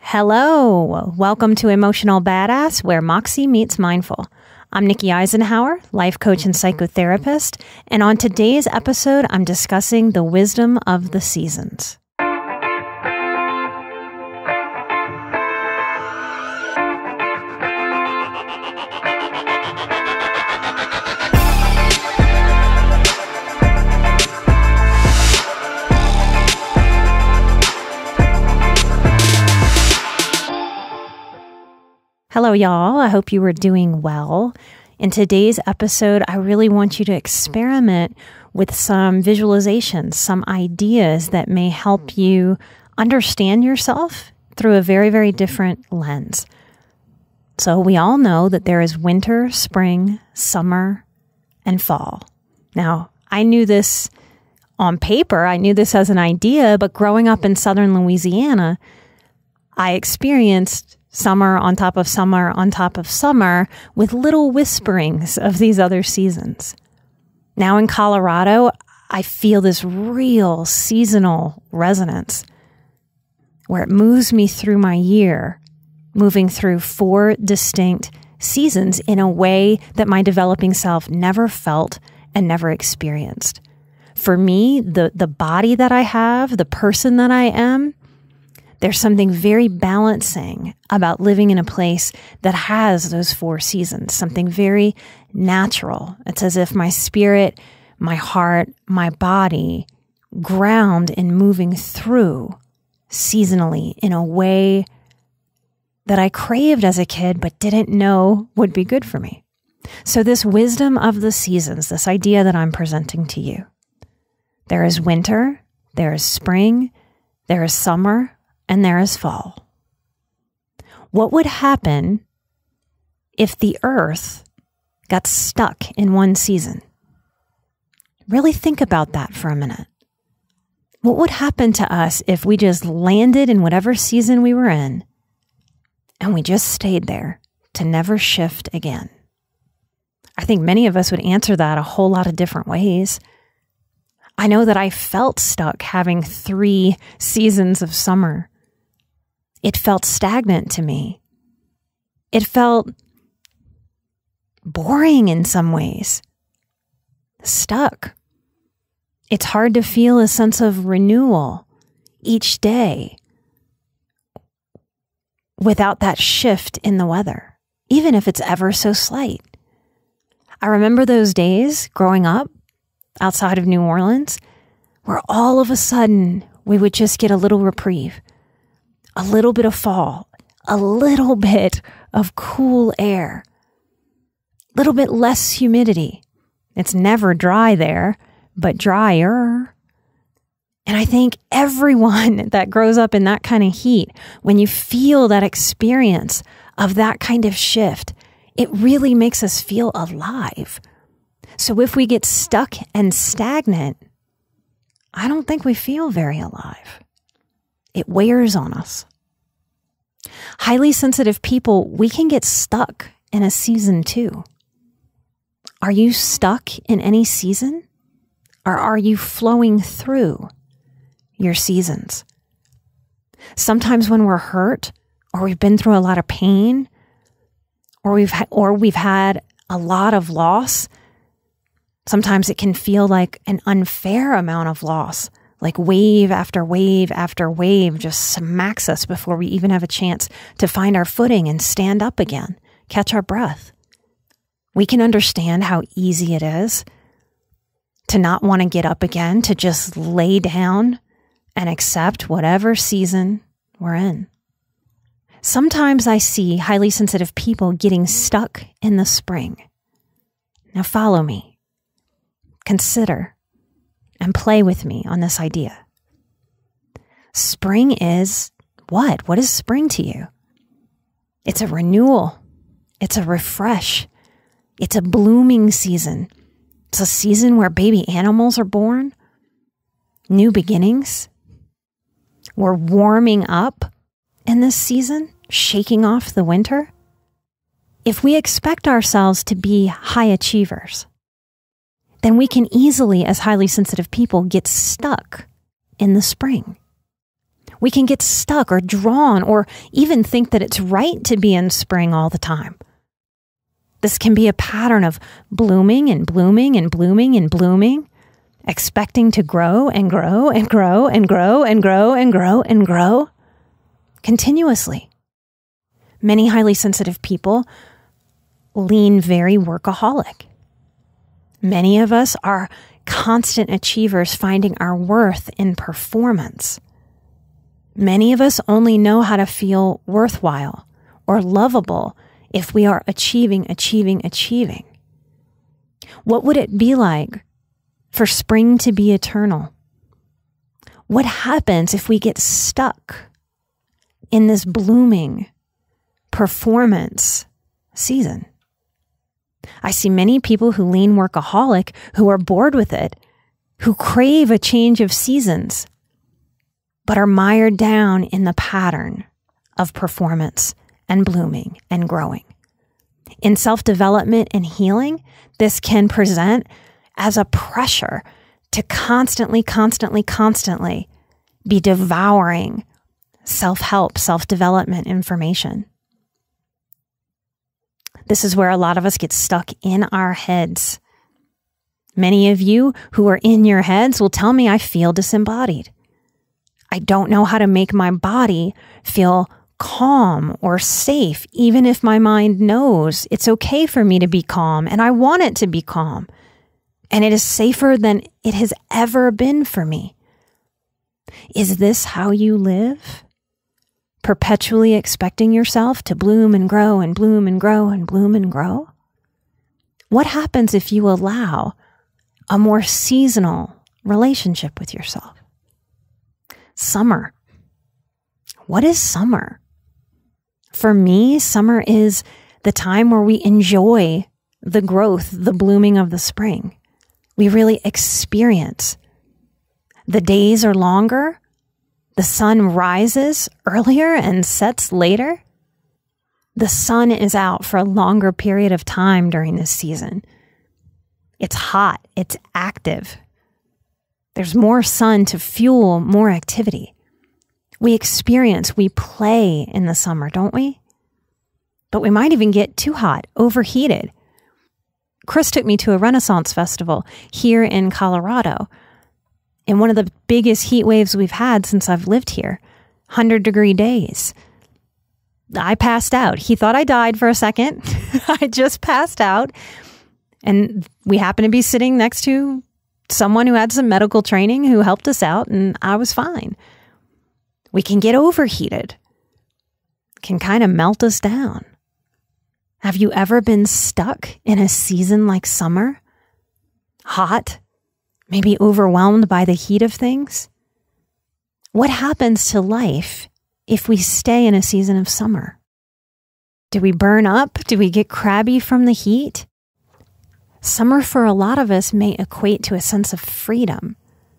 Hello, welcome to Emotional Badass, where Moxie meets Mindful. I'm Nikki Eisenhower, life coach and psychotherapist, and on today's episode, I'm discussing the wisdom of the seasons. Hello, y'all. I hope you were doing well. In today's episode, I really want you to experiment with some visualizations, some ideas that may help you understand yourself through a very, very different lens. So we all know that there is winter, spring, summer, and fall. Now, I knew this on paper. I knew this as an idea, but growing up in southern Louisiana, I experienced summer on top of summer on top of summer with little whisperings of these other seasons. Now in Colorado, I feel this real seasonal resonance where it moves me through my year, moving through 4 distinct seasons in a way that my developing self never felt and never experienced. For me, the body that I have, the person that I am, there's something very balancing about living in a place that has those 4 seasons, something very natural. It's as if my spirit, my heart, my body ground in moving through seasonally in a way that I craved as a kid but didn't know would be good for me. So this wisdom of the seasons, this idea that I'm presenting to you, there is winter, there is spring, there is summer, and there is fall. What would happen if the earth got stuck in one season? Really think about that for a minute. What would happen to us if we just landed in whatever season we were in and we just stayed there to never shift again? I think many of us would answer that a whole lot of different ways. I know that I felt stuck having 3 seasons of summer. It felt stagnant to me. It felt boring in some ways. Stuck. It's hard to feel a sense of renewal each day without that shift in the weather, even if it's ever so slight. I remember those days growing up outside of New Orleans where all of a sudden we would just get a little reprieve. A little bit of fall, a little bit of cool air, a little bit less humidity. It's never dry there, but drier. And I think everyone that grows up in that kind of heat, when you feel that experience of that kind of shift, it really makes us feel alive. So if we get stuck and stagnant, I don't think we feel very alive. It wears on us. Highly sensitive people, we can get stuck in a season too. Are you stuck in any season? Or are you flowing through your seasons? Sometimes when we're hurt, or we've been through a lot of pain, or we've had a lot of loss, sometimes it can feel like an unfair amount of loss. Like wave after wave after wave just smacks us before we even have a chance to find our footing and stand up again, catch our breath. We can understand how easy it is to not want to get up again, to just lay down and accept whatever season we're in. Sometimes I see highly sensitive people getting stuck in the spring. Now follow me. Consider and play with me on this idea. Spring is what? What is spring to you? It's a renewal. It's a refresh. It's a blooming season. It's a season where baby animals are born. New beginnings. We're warming up in this season, shaking off the winter. If we expect ourselves to be high achievers, then we can easily, as highly sensitive people, get stuck in the spring. We can get stuck or drawn or even think that it's right to be in spring all the time. This can be a pattern of blooming and blooming and blooming and blooming, expecting to grow and grow and grow and grow and grow and grow and grow continuously. Many highly sensitive people lean very workaholic. Many of us are constant achievers, finding our worth in performance. Many of us only know how to feel worthwhile or lovable if we are achieving. What would it be like for spring to be eternal? What happens if we get stuck in this blooming performance season? I see many people who lean workaholic, who are bored with it, who crave a change of seasons, but are mired down in the pattern of performance and blooming and growing. In self-development and healing, this can present as a pressure to constantly be devouring self-help, self-development information. This is where a lot of us get stuck in our heads. Many of you who are in your heads will tell me I feel disembodied. I don't know how to make my body feel calm or safe, even if my mind knows it's okay for me to be calm and I want it to be calm. And it is safer than it has ever been for me. Is this how you live? Perpetually expecting yourself to bloom and grow and bloom and grow and bloom and grow? What happens if you allow a more seasonal relationship with yourself? Summer. What is summer? For me, summer is the time where we enjoy the growth, the blooming of the spring. We really experience. The days are longer. The sun rises earlier and sets later. The sun is out for a longer period of time during this season. It's hot. It's active. There's more sun to fuel more activity. We experience, we play in the summer, don't we? But we might even get too hot, overheated. Chris took me to a Renaissance festival here in Colorado. In one of the biggest heat waves we've had since I've lived here, 100-degree days. I passed out. He thought I died for a second. I just passed out. And we happened to be sitting next to someone who had some medical training who helped us out, and I was fine. We can get overheated. It can kind of melt us down. Have you ever been stuck in a season like summer? Hot? Maybe overwhelmed by the heat of things? What happens to life if we stay in a season of summer? Do we burn up? Do we get crabby from the heat? Summer for a lot of us may equate to a sense of freedom.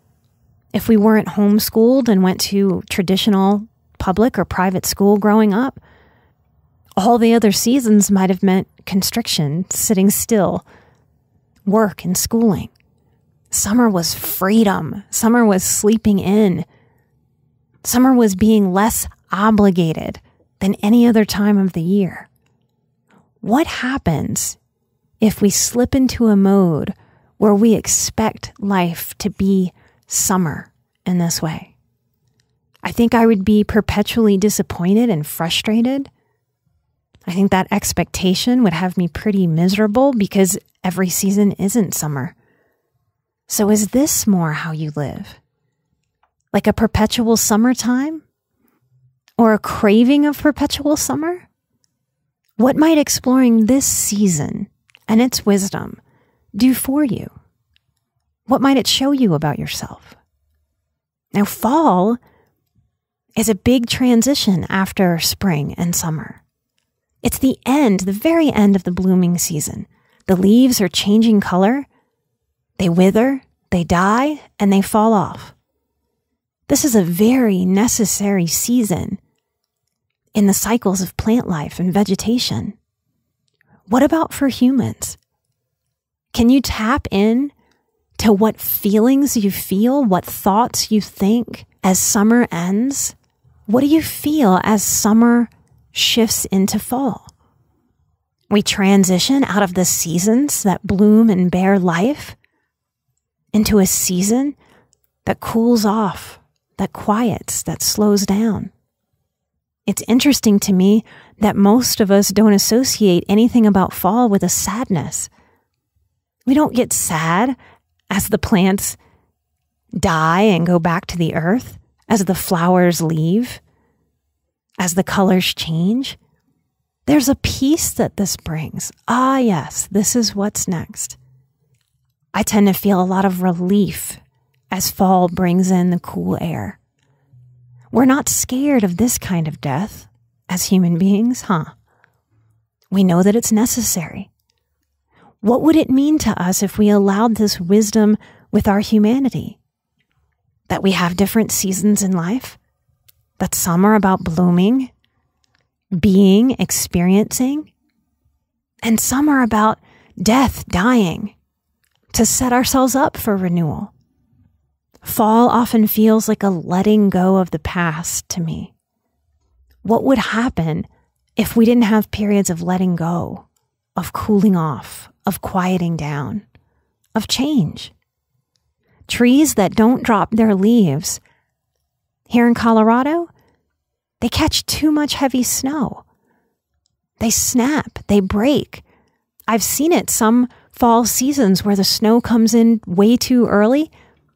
If we weren't homeschooled and went to traditional public or private school growing up, all the other seasons might have meant constriction, sitting still, work and schooling. Summer was freedom. Summer was sleeping in. Summer was being less obligated than any other time of the year. What happens if we slip into a mode where we expect life to be summer in this way? I think I would be perpetually disappointed and frustrated. I think that expectation would have me pretty miserable because every season isn't summer. So is this more how you live? Like a perpetual summertime? Or a craving of perpetual summer? What might exploring this season and its wisdom do for you? What might it show you about yourself? Now, fall is a big transition after spring and summer. It's the end, the very end of the blooming season. The leaves are changing color. They wither, they die, and they fall off. This is a very necessary season in the cycles of plant life and vegetation. What about for humans? Can you tap in to what feelings you feel, what thoughts you think as summer ends What do you feel as summer shifts into fall? We transition out of the seasons that bloom and bear life into a season that cools off, that quiets, that slows down. It's interesting to me that most of us don't associate anything about fall with a sadness. We don't get sad as the plants die and go back to the earth, as the flowers leave, as the colors change. There's a peace that this brings. Ah, yes, this is what's next. I tend to feel a lot of relief as fall brings in the cool air. We're not scared of this kind of death as human beings, huh? We know that it's necessary. What would it mean to us if we allowed this wisdom with our humanity? That we have different seasons in life? That some are about blooming, being, experiencing, and some are about death, dying, to set ourselves up for renewal. Fall often feels like a letting go of the past to me. What would happen if we didn't have periods of letting go, of cooling off, of quieting down, of change? Trees that don't drop their leaves here in Colorado, they catch too much heavy snow. They snap, they break. I've seen it some fall seasons where the snow comes in way too early.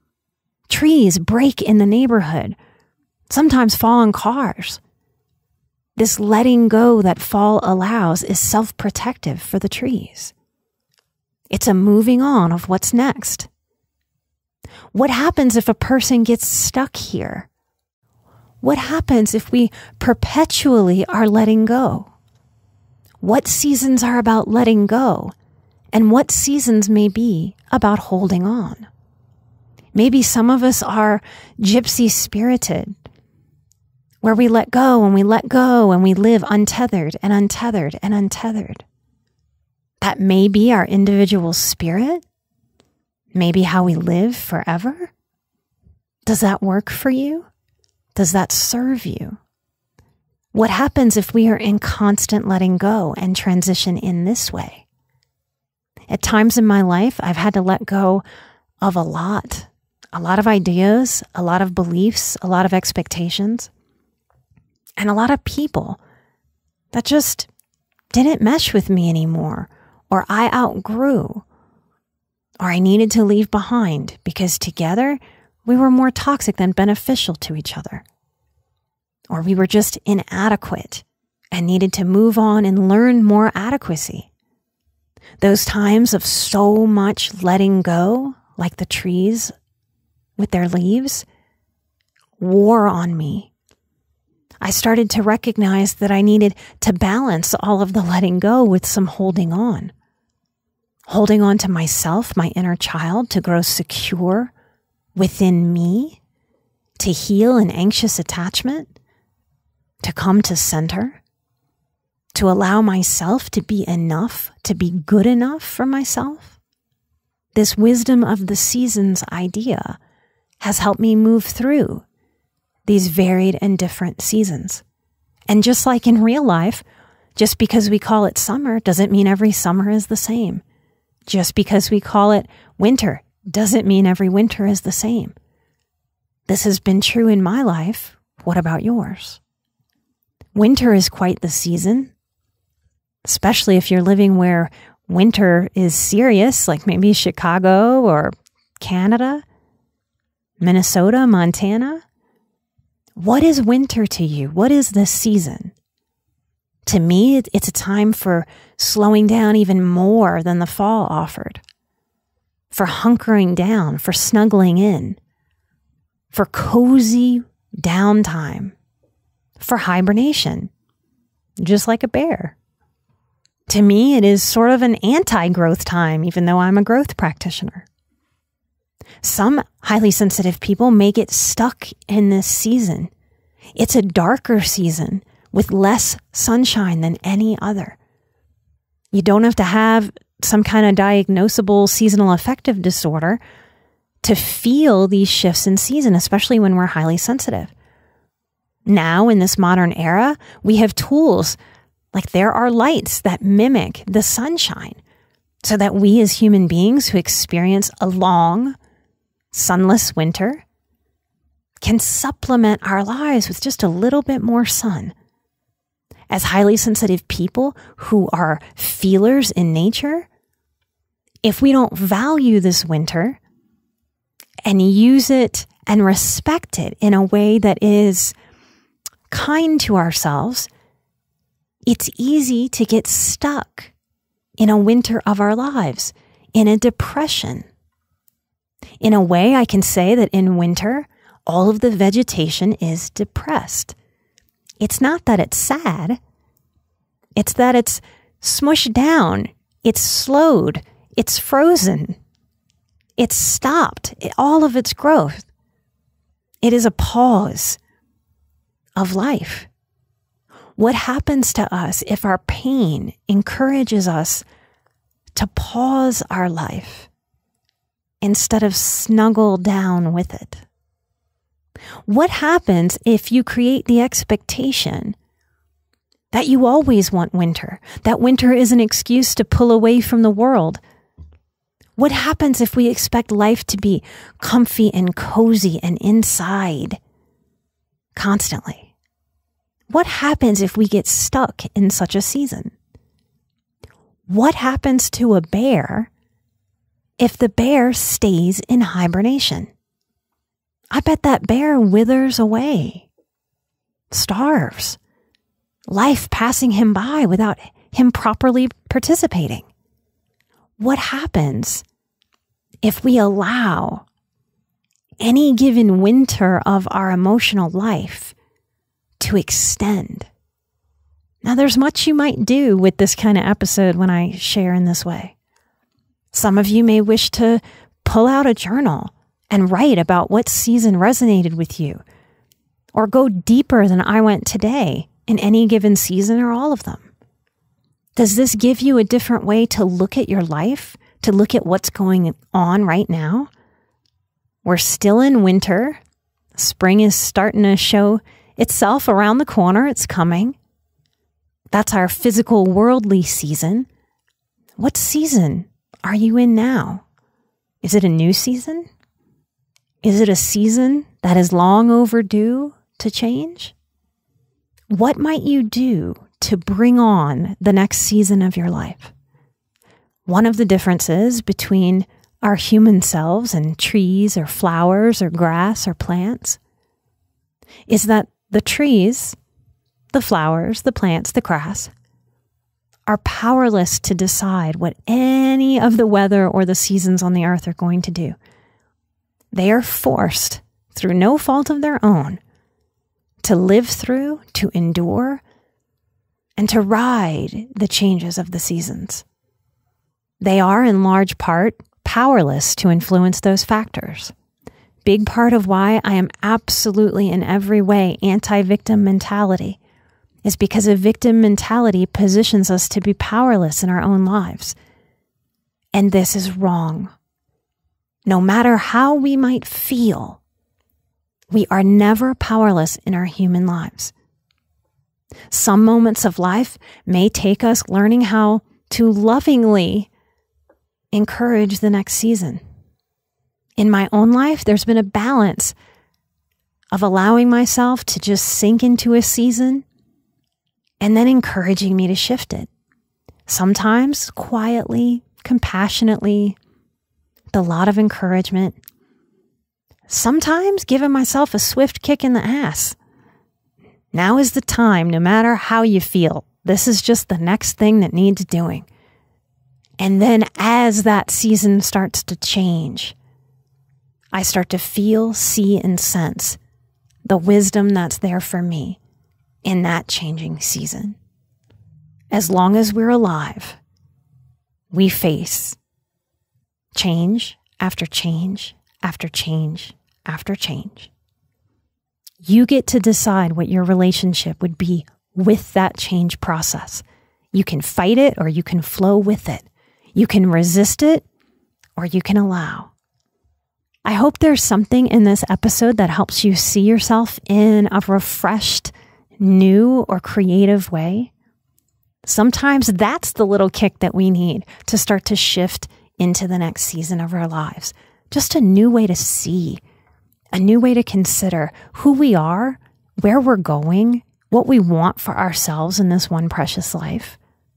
Trees break in the neighborhood, sometimes fall on cars. This letting go that fall allows is self-protective for the trees. It's a moving on of what's next. What happens if a person gets stuck here? What happens if we perpetually are letting go? What seasons are about letting go, and what seasons may be about holding on? Maybe some of us are gypsy spirited, where we let go and we let go and we live untethered and untethered and untethered. That may be our individual spirit, maybe how we live forever. Does that work for you? Does that serve you? What happens if we are in constant letting go and transition in this way? At times in my life, I've had to let go of a lot of ideas, a lot of beliefs, a lot of expectations, and a lot of people that just didn't mesh with me anymore, or I outgrew, or I needed to leave behind because together we were more toxic than beneficial to each other. Or we were just inadequate and needed to move on and learn more adequacy. Those times of so much letting go, like the trees with their leaves, wore on me. I started to recognize that I needed to balance all of the letting go with some holding on. Holding on to myself, my inner child, to grow secure within me, to heal an anxious attachment, to come to center, to allow myself to be enough, to be good enough for myself. This wisdom of the seasons idea has helped me move through these varied and different seasons. And just like in real life, just because we call it summer doesn't mean every summer is the same. Just because we call it winter doesn't mean every winter is the same. This has been true in my life. What about yours? Winter is quite the season, especially if you're living where winter is serious, like maybe Chicago or Canada, Minnesota, Montana. What is winter to you? What is this season? To me, it's a time for slowing down even more than the fall offered, for hunkering down, for snuggling in, for cozy downtime, for hibernation, just like a bear. To me, it is sort of an anti-growth time, even though I'm a growth practitioner. Some highly sensitive people may get stuck in this season. It's a darker season with less sunshine than any other. You don't have to have some kind of diagnosable seasonal affective disorder to feel these shifts in season, especially when we're highly sensitive. Now, in this modern era, we have tools like there are lights that mimic the sunshine so that we as human beings who experience a long, sunless winter can supplement our lives with just a little bit more sun. As highly sensitive people who are feelers in nature, if we don't value this winter and use it and respect it in a way that is kind to ourselves, it's easy to get stuck in a winter of our lives, in a depression. In a way, I can say that in winter, all of the vegetation is depressed. It's not that it's sad. It's that it's smushed down. It's slowed. It's frozen. It's stopped. All of its growth. It is a pause of life. What happens to us if our pain encourages us to pause our life instead of snuggle down with it? What happens if you create the expectation that you always want winter, that winter is an excuse to pull away from the world? What happens if we expect life to be comfy and cozy and inside constantly? What happens if we get stuck in such a season? What happens to a bear if the bear stays in hibernation? I bet that bear withers away, starves, life passing him by without him properly participating. What happens if we allow any given winter of our emotional life to extend? Now, there's much you might do with this kind of episode when I share in this way. Some of you may wish to pull out a journal and write about what season resonated with you, or go deeper than I went today in any given season or all of them. Does this give you a different way to look at your life, to look at what's going on right now? We're still in winter. Spring is starting to show itself around the corner. It's coming. That's our physical, worldly season. What season are you in now? Is it a new season? Is it a season that is long overdue to change? What might you do to bring on the next season of your life? One of the differences between our human selves and trees or flowers or grass or plants is that the trees, the flowers, the plants, the grass are powerless to decide what any of the weather or the seasons on the earth are going to do. They are forced, through no fault of their own, to live through, to endure, and to ride the changes of the seasons. They are, in large part, powerless to influence those factors. Big part of why I am absolutely in every way anti-victim mentality is because a victim mentality positions us to be powerless in our own lives. And this is wrong. No matter how we might feel, we are never powerless in our human lives. Some moments of life may take us learning how to lovingly encourage the next season. In my own life, there's been a balance of allowing myself to just sink into a season and then encouraging me to shift it. Sometimes quietly, compassionately, with a lot of encouragement. Sometimes giving myself a swift kick in the ass. Now is the time, no matter how you feel. This is just the next thing that needs doing. And then as that season starts to change, I start to feel, see, and sense the wisdom that's there for me in that changing season. As long as we're alive, we face change after change after change after change. You get to decide what your relationship would be with that change process. You can fight it or you can flow with it. You can resist it or you can allow. I hope there's something in this episode that helps you see yourself in a refreshed, new, or creative way. Sometimes that's the little kick that we need to start to shift into the next season of our lives. Just a new way to see, a new way to consider who we are, where we're going, what we want for ourselves in this one precious life.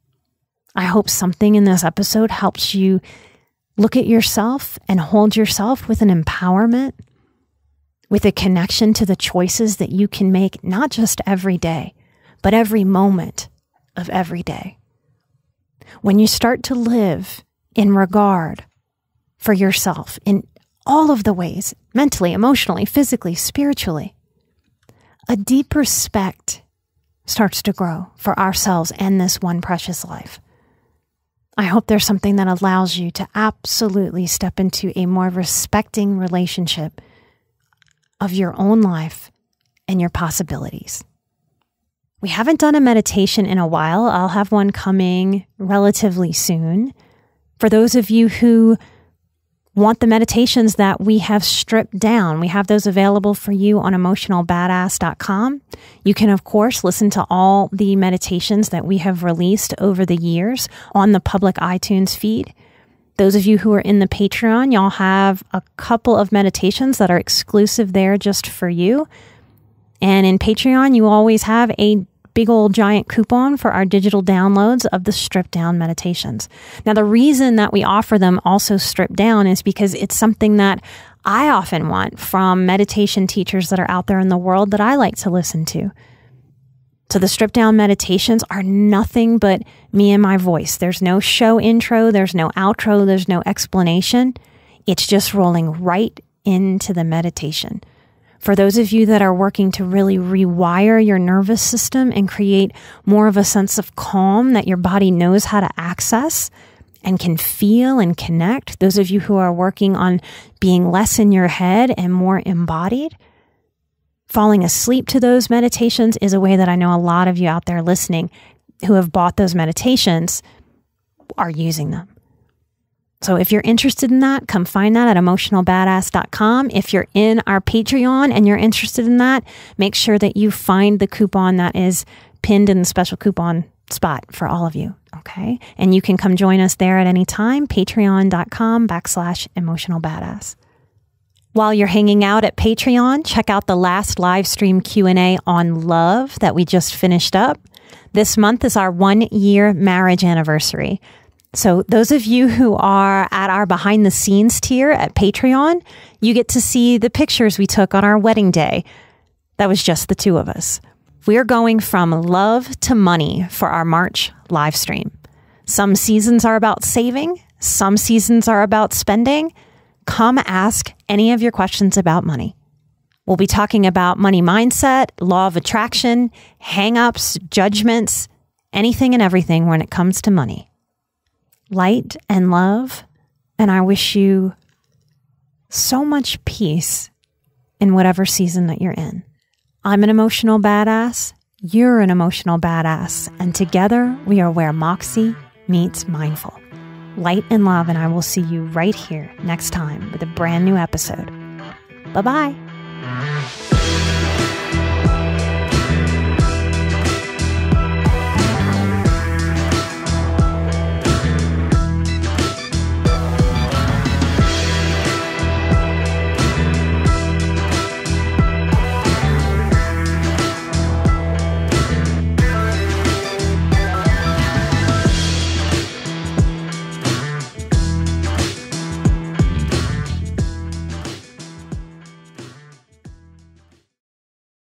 I hope something in this episode helps you look at yourself and hold yourself with an empowerment, with a connection to the choices that you can make, not just every day, but every moment of every day. When you start to live in regard for yourself in all of the ways, mentally, emotionally, physically, spiritually, a deep respect starts to grow for ourselves and this one precious life. I hope there's something that allows you to absolutely step into a more respecting relationship of your own life and your possibilities. We haven't done a meditation in a while. I'll have one coming relatively soon. For those of you who want the meditations that we have stripped down, we have those available for you on emotionalbadass.com. You can, of course, listen to all the meditations that we have released over the years on the public iTunes feed. Those of you who are in the Patreon, y'all have a couple of meditations that are exclusive there just for you. And in Patreon, you always have a big old giant coupon for our digital downloads of the stripped down meditations. Now, the reason that we offer them also stripped down is because it's something that I often want from meditation teachers that are out there in the world that I like to listen to. So the stripped down meditations are nothing but me and my voice. There's no show intro, there's no outro, there's no explanation. It's just rolling right into the meditation. For those of you that are working to really rewire your nervous system and create more of a sense of calm that your body knows how to access and can feel and connect, those of you who are working on being less in your head and more embodied, falling asleep to those meditations is a way that I know a lot of you out there listening who have bought those meditations are using them. So if you're interested in that, come find that at emotionalbadass.com. If you're in our Patreon and you're interested in that, make sure that you find the coupon that is pinned in the special coupon spot for all of you. Okay. And you can come join us there at any time, patreon.com/emotionalbadass. While you're hanging out at Patreon, check out the last live stream Q&A on love that we just finished up. This month is our 1-year marriage anniversary. So those of you who are at our behind the scenes tier at Patreon, you get to see the pictures we took on our wedding day. That was just the two of us. We're going from love to money for our March live stream. Some seasons are about saving. Some seasons are about spending. Come ask any of your questions about money. We'll be talking about money mindset, law of attraction, hang-ups, judgments, anything and everything when it comes to money. Light and love, and I wish you so much peace in whatever season that you're in. I'm an emotional badass, you're an emotional badass, and together we are where Moxie meets mindful. Light and love, and I will see you right here next time with a brand new episode. Bye-bye.